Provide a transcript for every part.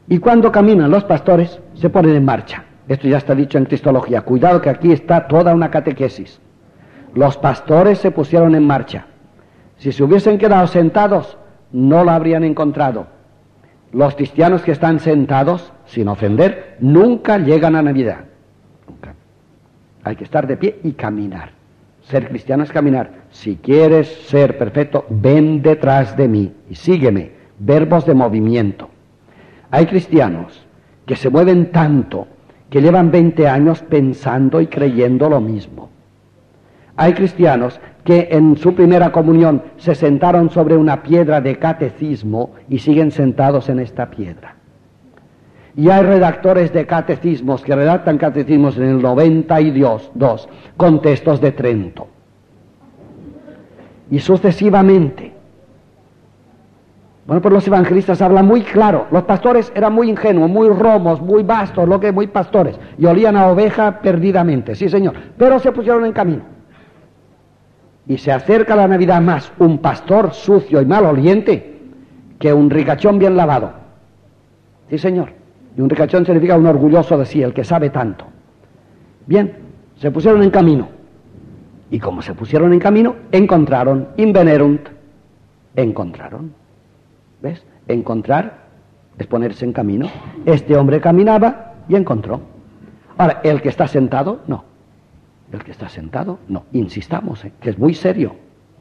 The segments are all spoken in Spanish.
Y cuando caminan los pastores, se ponen en marcha. Esto ya está dicho en Cristología. Cuidado que aquí está toda una catequesis. Los pastores se pusieron en marcha. Si se hubiesen quedado sentados, no lo habrían encontrado. Los cristianos que están sentados, sin ofender, nunca llegan a Navidad. Nunca. Hay que estar de pie y caminar. Ser cristiano es caminar. Si quieres ser perfecto, ven detrás de mí y sígueme. Verbos de movimiento. Hay cristianos que se mueven tanto que llevan 20 años pensando y creyendo lo mismo. Hay cristianos que en su primera comunión se sentaron sobre una piedra de catecismo y siguen sentados en esta piedra. Y hay redactores de catecismos que redactan catecismos en el 92 con textos de Trento. Y sucesivamente. Bueno, pues los evangelistas hablan muy claro. Los pastores eran muy ingenuos, muy romos, muy vastos, muy pastores. Y olían a oveja perdidamente, sí señor. Pero se pusieron en camino. Y se acerca la Navidad más un pastor sucio y maloliente que un ricachón bien lavado. Sí señor. Y un ricachón significa un orgulloso de sí, el que sabe tanto. Bien, se pusieron en camino. Y como se pusieron en camino, encontraron, invenerunt, encontraron. ¿Ves? Encontrar es ponerse en camino. Este hombre caminaba y encontró. Ahora, el que está sentado, no. El que está sentado, no. Insistamos, que es muy serio.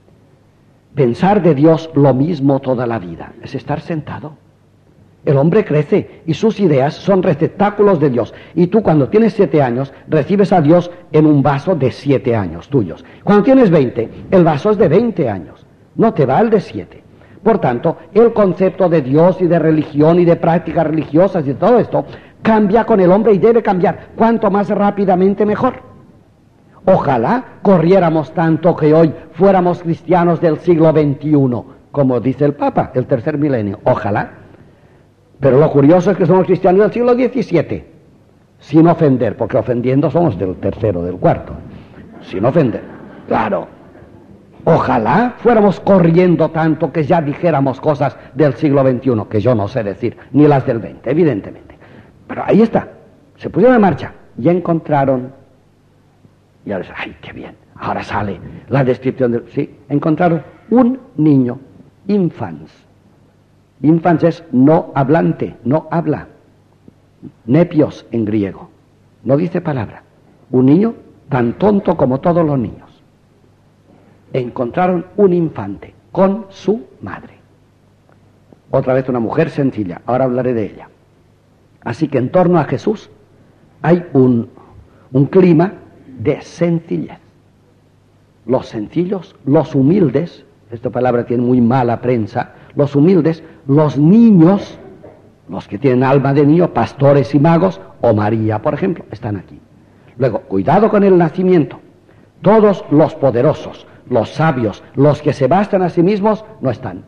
Pensar de Dios lo mismo toda la vida es estar sentado. El hombre crece y sus ideas son receptáculos de Dios. Y tú cuando tienes 7 años, recibes a Dios en un vaso de 7 años tuyos. Cuando tienes 20, el vaso es de 20 años. No te va el de 7. Por tanto, el concepto de Dios y de religión y de prácticas religiosas y de todo esto cambia con el hombre y debe cambiar. Cuanto más rápidamente mejor. Ojalá corriéramos tanto que hoy fuéramos cristianos del siglo XXI, como dice el Papa, el tercer milenio. Ojalá. Pero lo curioso es que somos cristianos del siglo XVII, sin ofender, porque ofendiendo somos del tercero, del cuarto. Sin ofender. Claro. Ojalá fuéramos corriendo tanto que ya dijéramos cosas del siglo XXI, que yo no sé decir, ni las del XX, evidentemente. Pero ahí está, se pusieron en marcha y encontraron, y ahora ¡ay, qué bien! Ahora sale la descripción de... Sí, encontraron un niño, infans. Infans es no hablante, no habla. Nepios en griego, no dice palabra. Un niño tan tonto como todos los niños. Encontraron un infante con su madre. Otra vez una mujer sencilla, ahora hablaré de ella. Así que en torno a Jesús hay un clima de sencillez. Los sencillos, los humildes, esta palabra tiene muy mala prensa, los humildes, los niños, los que tienen alma de niño, pastores y magos, o María, por ejemplo, están aquí. Luego, cuidado con el nacimiento. Todos los poderosos, los sabios, los que se bastan a sí mismos, no están.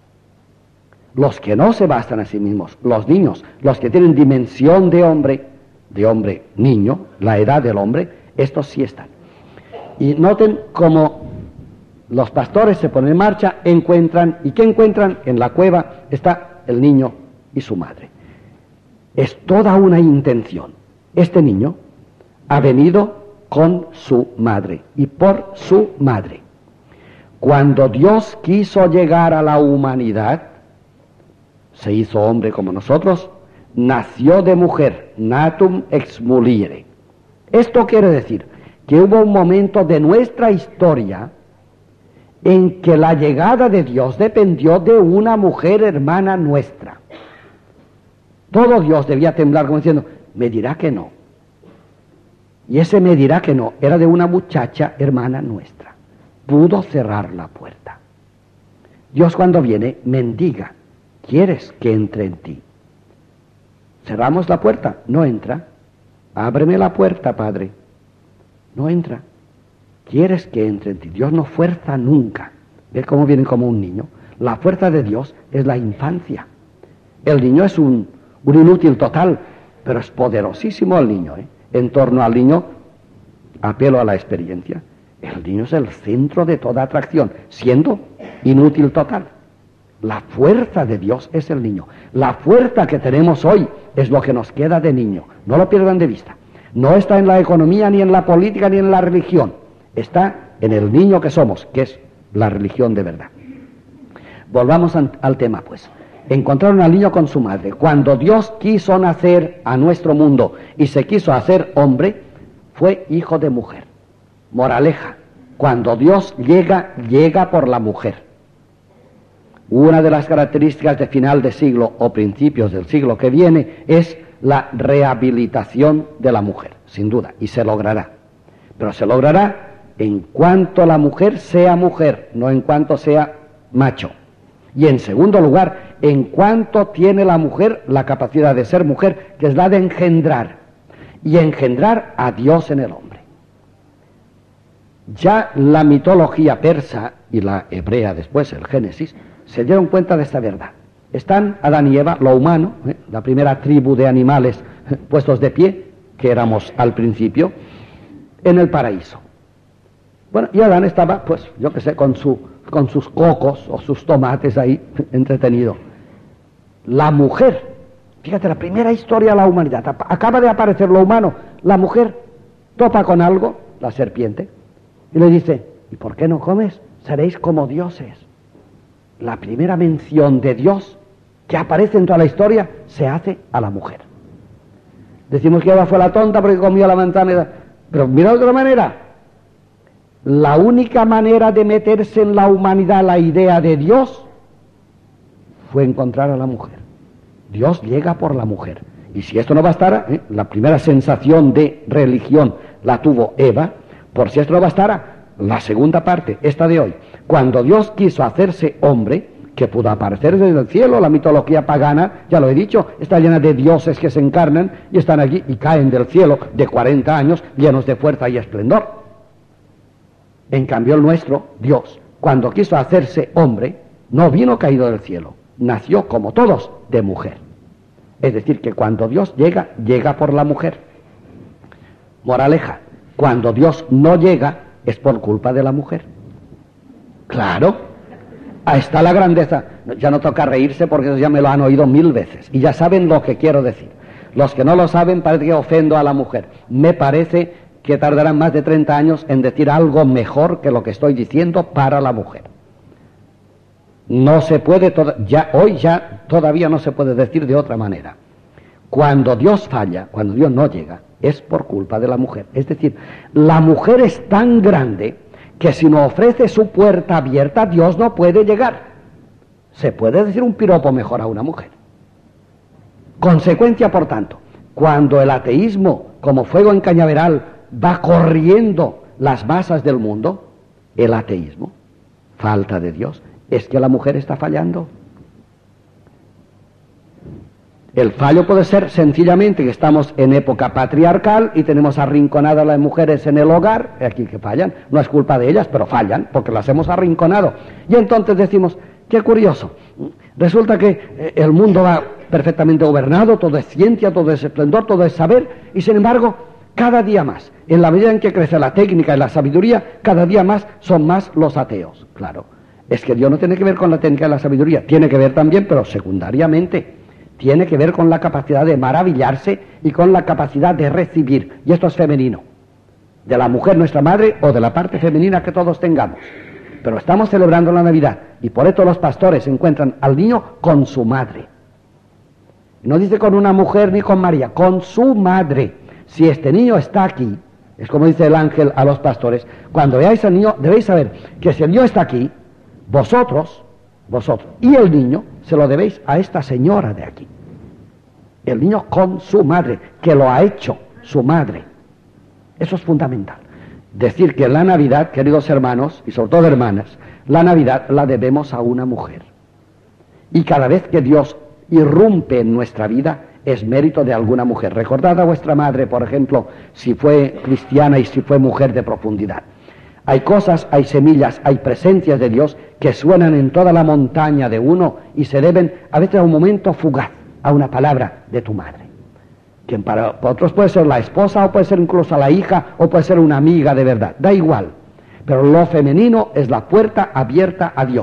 Los que no se bastan a sí mismos, los niños, los que tienen dimensión de hombre niño, la edad del hombre, estos sí están. Y noten cómo los pastores se ponen en marcha, encuentran, ¿y qué encuentran? En la cueva está el niño y su madre. Es toda una intención. Este niño ha venido con su madre y por su madre. Cuando Dios quiso llegar a la humanidad, se hizo hombre como nosotros, nació de mujer, natum ex muliere. Esto quiere decir que hubo un momento de nuestra historia en que la llegada de Dios dependió de una mujer hermana nuestra. Todo Dios debía temblar como diciendo, me dirá que no. Y ese me dirá que no era de una muchacha hermana nuestra. Pudo cerrar la puerta. Dios cuando viene mendiga, ¿quieres que entre en ti? Cerramos la puerta, no entra. Ábreme la puerta, Padre. No entra. ¿Quieres que entre en ti? Dios no fuerza nunca. ¿Ves cómo viene como un niño? La fuerza de Dios es la infancia. El niño es un inútil total, pero es poderosísimo el niño. En torno al niño, apelo a la experiencia. El niño es el centro de toda atracción, siendo inútil total. La fuerza de Dios es el niño. La fuerza que tenemos hoy es lo que nos queda de niño. No lo pierdan de vista. No está en la economía, ni en la política, ni en la religión. Está en el niño que somos, que es la religión de verdad. Volvamos al tema, pues. Encontraron al niño con su madre. Cuando Dios quiso nacer a nuestro mundo y se quiso hacer hombre, fue hijo de mujer. Moraleja, cuando Dios llega por la mujer. Una de las características de final de siglo o principios del siglo que viene es la rehabilitación de la mujer, sin duda, y se logrará. Pero se logrará en cuanto la mujer sea mujer, no en cuanto sea macho. Y en segundo lugar, en cuanto tiene la mujer la capacidad de ser mujer, que es la de engendrar, y engendrar a Dios en el hombre. Ya la mitología persa y la hebrea después, el Génesis, se dieron cuenta de esta verdad. Están Adán y Eva, lo humano, la primera tribu de animales puestos de pie, que éramos al principio, en el paraíso. Bueno, y Adán estaba, pues, yo qué sé, con sus cocos o sus tomates ahí, entretenido. La mujer, fíjate, la primera historia de la humanidad, acaba de aparecer lo humano, la mujer topa con algo, la serpiente, y le dice, ¿y por qué no comes? Seréis como dioses. La primera mención de Dios que aparece en toda la historia se hace a la mujer. Decimos que Eva fue la tonta porque comió la manzana, pero mira de otra manera. La única manera de meterse en la humanidad la idea de Dios fue encontrar a la mujer. Dios llega por la mujer. Y si esto no bastara, la primera sensación de religión la tuvo Eva. Por si esto no bastara, la segunda parte, esta de hoy, cuando Dios quiso hacerse hombre, que pudo aparecer desde el cielo, la mitología pagana, ya lo he dicho, está llena de dioses que se encarnan y están allí y caen del cielo de 40 años llenos de fuerza y esplendor. En cambio el nuestro, Dios, cuando quiso hacerse hombre, no vino caído del cielo, nació como todos de mujer. Es decir, que cuando Dios llega por la mujer. Moraleja, cuando Dios no llega, es por culpa de la mujer. Claro, ahí está la grandeza. Ya no toca reírse porque eso ya me lo han oído 1000 veces y ya saben lo que quiero decir. Los que no lo saben parece que ofendo a la mujer. Me parece que tardarán más de 30 años en decir algo mejor que lo que estoy diciendo para la mujer. No se puede, hoy todavía no se puede decir de otra manera. Cuando Dios falla, cuando Dios no llega, es por culpa de la mujer. Es decir, la mujer es tan grande que si no ofrece su puerta abierta, Dios no puede llegar. Se puede decir un piropo mejor a una mujer. Consecuencia, por tanto, cuando el ateísmo, como fuego en cañaveral, va corriendo las masas del mundo, el ateísmo, falta de Dios, es que la mujer está fallando. El fallo puede ser sencillamente que estamos en época patriarcal y tenemos arrinconadas a las mujeres en el hogar, aquí que fallan, no es culpa de ellas, pero fallan porque las hemos arrinconado. Y entonces decimos, qué curioso, resulta que el mundo va perfectamente gobernado, todo es ciencia, todo es esplendor, todo es saber, y sin embargo, cada día más, en la medida en que crece la técnica y la sabiduría, cada día más son más los ateos. Claro, es que Dios no tiene que ver con la técnica y la sabiduría, tiene que ver también, pero secundariamente. Tiene que ver con la capacidad de maravillarse y con la capacidad de recibir. Y esto es femenino. De la mujer nuestra madre o de la parte femenina que todos tengamos. Pero estamos celebrando la Navidad y por esto los pastores encuentran al niño con su madre. No dice con una mujer ni con María, con su madre. Si este niño está aquí, es como dice el ángel a los pastores, cuando veáis al niño debéis saber que si el niño está aquí, vosotros y el niño se lo debéis a esta señora de aquí. El niño con su madre, que lo ha hecho su madre. Eso es fundamental. Decir que la Navidad, queridos hermanos, y sobre todo hermanas, la Navidad la debemos a una mujer. Y cada vez que Dios irrumpe en nuestra vida, es mérito de alguna mujer. Recordad a vuestra madre, por ejemplo, si fue cristiana y si fue mujer de profundidad. Hay cosas, hay semillas, hay presencias de Dios que suenan en toda la montaña de uno y se deben a veces a un momento fugaz, a una palabra de tu madre. Quien para otros puede ser la esposa o puede ser incluso la hija o puede ser una amiga de verdad, da igual. Pero lo femenino es la puerta abierta a Dios.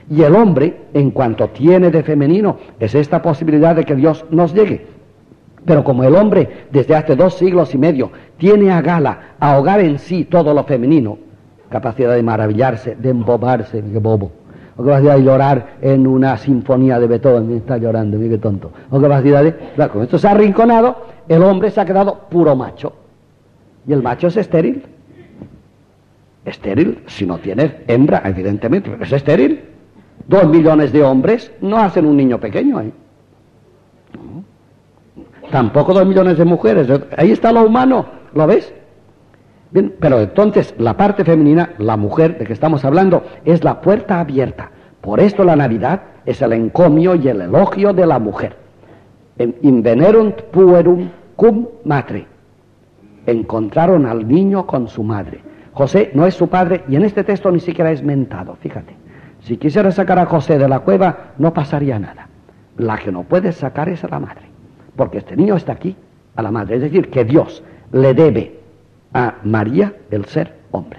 Y el hombre, en cuanto tiene de femenino, es esta posibilidad de que Dios nos llegue. Pero como el hombre, desde hace 2 siglos y medio, tiene a gala ahogar en sí todo lo femenino, capacidad de maravillarse, de embobarse, qué bobo, o capacidad de llorar en una sinfonía de Beethoven, me está llorando, mira qué tonto, o capacidad de... Claro, con esto se ha arrinconado, el hombre se ha quedado puro macho, y el macho es estéril. Estéril si no tiene hembra, evidentemente, es estéril. 2 millones de hombres no hacen un niño pequeño, ¿eh? No. Tampoco 2 millones de mujeres. Ahí está lo humano, ¿lo ves? Bien, pero entonces la parte femenina, la mujer de que estamos hablando, es la puerta abierta. Por esto la Navidad es el encomio y el elogio de la mujer. Invenerunt puerum cum matre. Encontraron al niño con su madre. José no es su padre y en este texto ni siquiera es mentado, fíjate. Si quisiera sacar a José de la cueva no pasaría nada. La que no puede sacar es a la madre, porque este niño está aquí, a la madre. Es decir, que Dios le debe a María el ser hombre.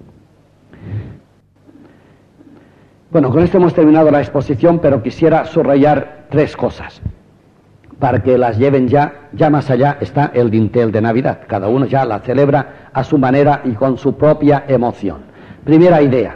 Bueno, con esto hemos terminado la exposición, pero quisiera subrayar 3 cosas. Para que las lleven ya más allá está el dintel de Navidad. Cada uno ya la celebra a su manera y con su propia emoción. Primera idea,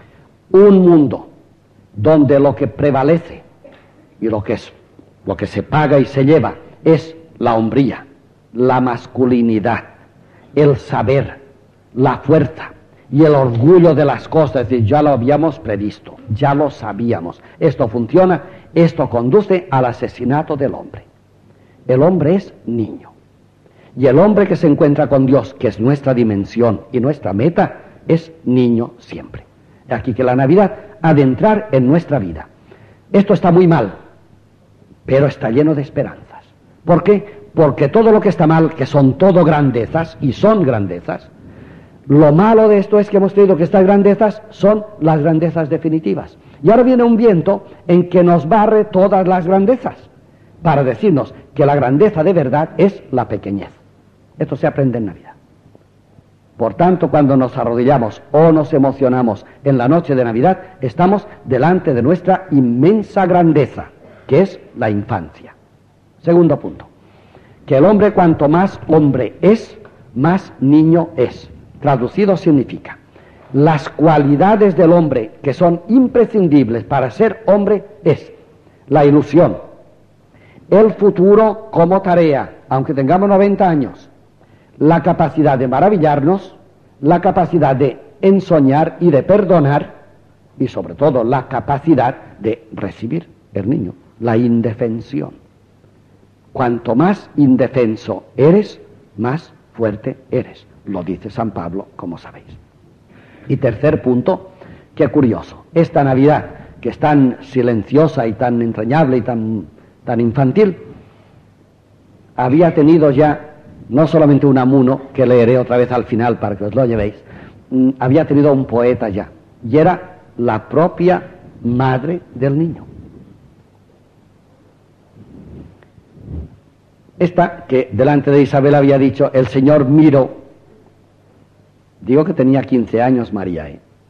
un mundo donde lo que prevalece y lo que se paga y se lleva es la hombría, la masculinidad, el saber, la fuerza y el orgullo de las cosas. Es decir, ya lo habíamos previsto, ya lo sabíamos. Esto funciona, esto conduce al asesinato del hombre. El hombre es niño. Y el hombre que se encuentra con Dios, que es nuestra dimensión y nuestra meta, es niño siempre. Aquí que la Navidad ha de entrar en nuestra vida. Esto está muy mal, pero está lleno de esperanzas. ¿Por qué? Porque todo lo que está mal, que son todo grandezas, y son grandezas, lo malo de esto es que hemos creído que estas grandezas son las grandezas definitivas. Y ahora viene un viento en que nos barre todas las grandezas, para decirnos que la grandeza de verdad es la pequeñez. Esto se aprende en Navidad. Por tanto, cuando nos arrodillamos o nos emocionamos en la noche de Navidad, estamos delante de nuestra inmensa grandeza, que es la infancia. Segundo punto, que el hombre cuanto más hombre es, más niño es. Traducido significa, las cualidades del hombre que son imprescindibles para ser hombre es la ilusión, el futuro como tarea, aunque tengamos 90 años, la capacidad de maravillarnos, la capacidad de ensoñar y de perdonar, y sobre todo la capacidad de recibir el niño, la indefensión. Cuanto más indefenso eres, más fuerte eres. Lo dice San Pablo, como sabéis. Y tercer punto, qué curioso, esta Navidad, que es tan silenciosa y tan entrañable y tan infantil, había tenido ya no solamente un amuno, que leeré otra vez al final para que os lo llevéis, había tenido un poeta ya, y era la propia madre del niño. Esta que delante de Isabel había dicho, el Señor miró, digo que tenía 15 años María,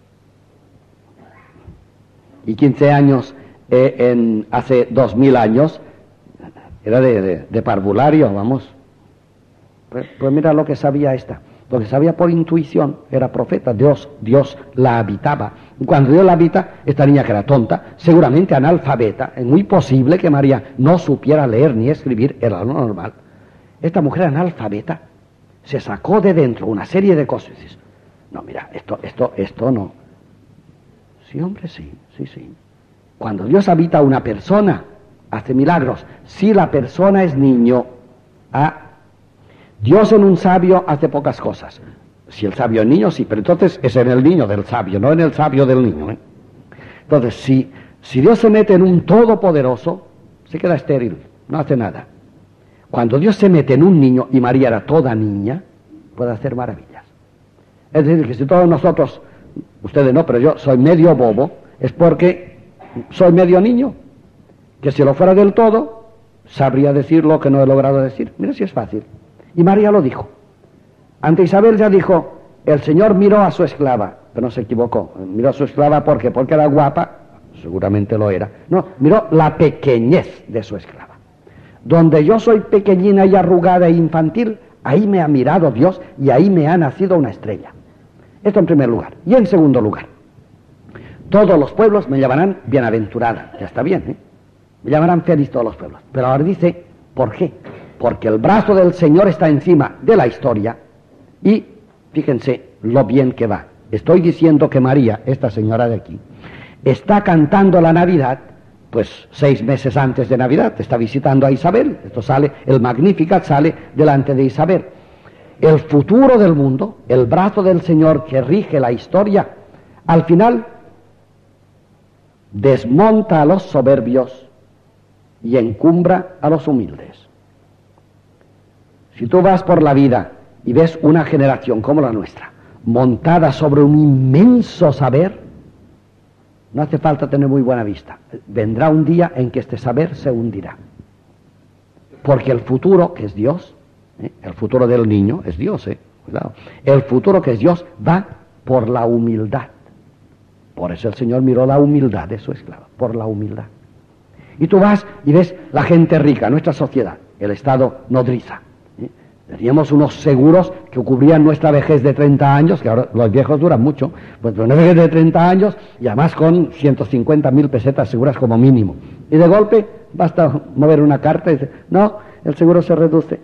y 15 años hace 2000 años, era de parvulario, vamos. Pues mira lo que sabía esta, lo que sabía por intuición, era profeta, Dios la habitaba. Y cuando Dios la habita, esta niña que era tonta, seguramente analfabeta, es muy posible que María no supiera leer ni escribir, era lo normal. Esta mujer analfabeta se sacó de dentro una serie de cosas y dices, no, mira, esto no. Sí, hombre, sí. Cuando Dios habita a una persona, hace milagros. Si la persona es niño, Dios en un sabio hace pocas cosas. Si el sabio es niño, sí, pero entonces es en el niño del sabio, no en el sabio del niño. Entonces, si Dios se mete en un todopoderoso, se queda estéril, no hace nada. Cuando Dios se mete en un niño, y María era toda niña, puede hacer maravillas. Es decir, que si todos nosotros, ustedes no, pero yo soy medio bobo, es porque soy medio niño, que si lo fuera del todo, sabría decir lo que no he logrado decir. Mira si es fácil. Y María lo dijo. Ante Isabel ya dijo, el Señor miró a su esclava, pero no se equivocó. Miró a su esclava porque era guapa, seguramente lo era. No, miró la pequeñez de su esclava. Donde yo soy pequeñina y arrugada e infantil, ahí me ha mirado Dios y ahí me ha nacido una estrella. Esto en primer lugar. Y en segundo lugar, todos los pueblos me llamarán bienaventurada. Ya está bien, ¿eh? Me llamarán feliz todos los pueblos. Pero ahora dice, ¿por qué? Porque el brazo del Señor está encima de la historia y fíjense lo bien que va. Estoy diciendo que María, esta señora de aquí, está cantando la Navidad, pues 6 meses antes de Navidad, está visitando a Isabel. Esto sale, el Magnificat sale delante de Isabel. El futuro del mundo, el brazo del Señor que rige la historia, al final desmonta a los soberbios y encumbra a los humildes. Si tú vas por la vida y ves una generación como la nuestra, montada sobre un inmenso saber, no hace falta tener muy buena vista. Vendrá un día en que este saber se hundirá. Porque el futuro, que es Dios, el futuro del niño es Dios, cuidado. El futuro, que es Dios, va por la humildad. Por eso el Señor miró la humildad de su esclava, por la humildad. Y tú vas y ves la gente rica, nuestra sociedad, el Estado nodriza. Teníamos unos seguros que cubrían nuestra vejez de 30 años, que ahora los viejos duran mucho, pues una vejez de 30 años y además con 150.000 pesetas seguras como mínimo. Y de golpe basta mover una carta y dice, no, el seguro se reduce.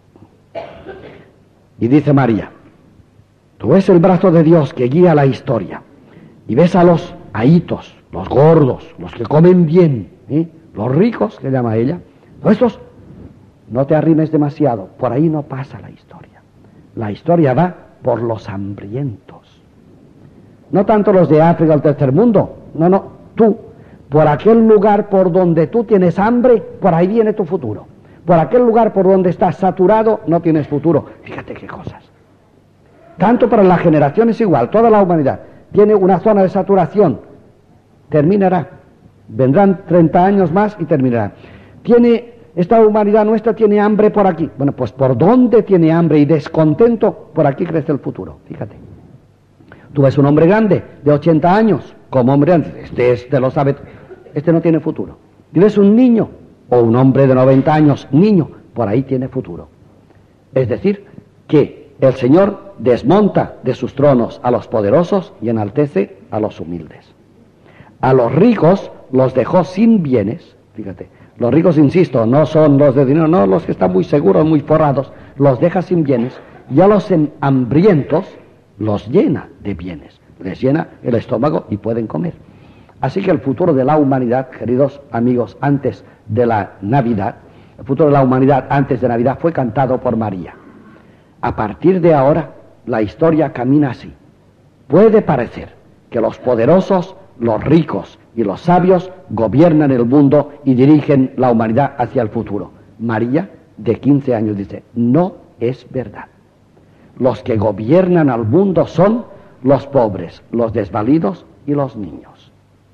Y dice María, tú ves el brazo de Dios que guía la historia y ves a los ahitos, los gordos, los que comen bien, los ricos, que llama ella, estos. No te arrimes demasiado, por ahí no pasa la historia. La historia va por los hambrientos. No tanto los de África o el tercer mundo, no, tú, por aquel lugar por donde tú tienes hambre, por ahí viene tu futuro. Por aquel lugar por donde estás saturado, no tienes futuro. Fíjate qué cosas. Tanto para la generación es igual, toda la humanidad tiene una zona de saturación, terminará. Vendrán 30 años más y terminará. Esta humanidad nuestra tiene hambre por aquí. Bueno, pues por donde tiene hambre y descontento, por aquí crece el futuro. Fíjate. Tú ves un hombre grande, de 80 años, como hombre grande, este lo sabe, este no tiene futuro. Y ves un niño, o un hombre de 90 años, niño, por ahí tiene futuro. Es decir, que el Señor desmonta de sus tronos a los poderosos y enaltece a los humildes. A los ricos los dejó sin bienes, fíjate. Los ricos, insisto, no son los de dinero, no, los que están muy seguros, muy forrados, los deja sin bienes, y a los hambrientos los llena de bienes, les llena el estómago y pueden comer. Así que el futuro de la humanidad, queridos amigos, antes de la Navidad, el futuro de la humanidad antes de Navidad fue cantado por María. A partir de ahora, la historia camina así. Puede parecer que los poderosos, los ricos y los sabios gobiernan el mundo y dirigen la humanidad hacia el futuro. María, de 15 años, dice, no es verdad. Los que gobiernan al mundo son los pobres, los desvalidos y los niños.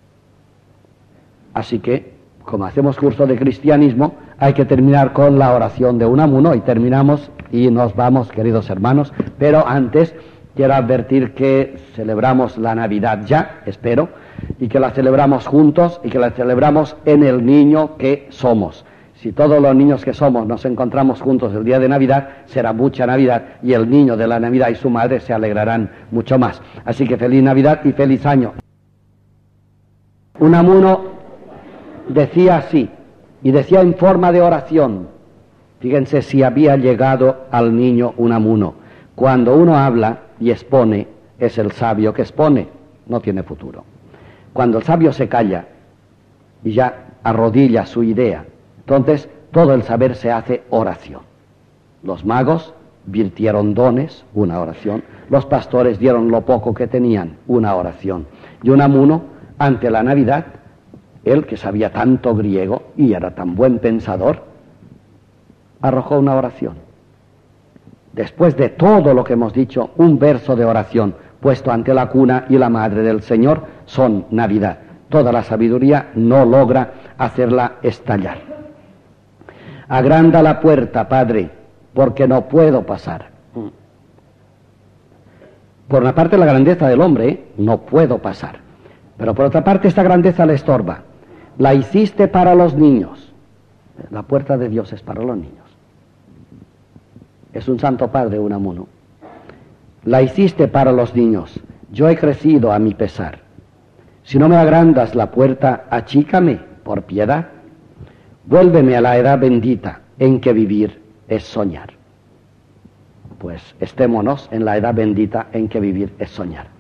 Así que, como hacemos curso de cristianismo, hay que terminar con la oración de Unamuno y terminamos y nos vamos, queridos hermanos, pero antes quiero advertir que celebramos la Navidad ya, espero, y que la celebramos juntos y que la celebramos en el niño que somos. Si todos los niños que somos nos encontramos juntos el día de Navidad, será mucha Navidad y el niño de la Navidad y su madre se alegrarán mucho más. Así que feliz Navidad y feliz año. Unamuno decía así, y decía en forma de oración, fíjense si había llegado al niño Unamuno. Cuando uno habla y expone, es el sabio que expone, no tiene futuro. Cuando el sabio se calla y ya arrodilla su idea, entonces todo el saber se hace oración. Los magos virtieron dones, una oración. Los pastores dieron lo poco que tenían, una oración. Y Unamuno, ante la Navidad, él que sabía tanto griego y era tan buen pensador, arrojó una oración. Después de todo lo que hemos dicho, un verso de oración puesto ante la cuna y la madre del Señor son Navidad. Toda la sabiduría no logra hacerla estallar. Agranda la puerta, Padre, porque no puedo pasar. Por una parte la grandeza del hombre, no puedo pasar. Pero por otra parte esta grandeza le estorba. La hiciste para los niños. La puerta de Dios es para los niños. Es un Santo Padre, un amuno. La hiciste para los niños. Yo he crecido a mi pesar. Si no me agrandas la puerta, achícame por piedad. Vuélveme a la edad bendita en que vivir es soñar. Pues estémonos en la edad bendita en que vivir es soñar.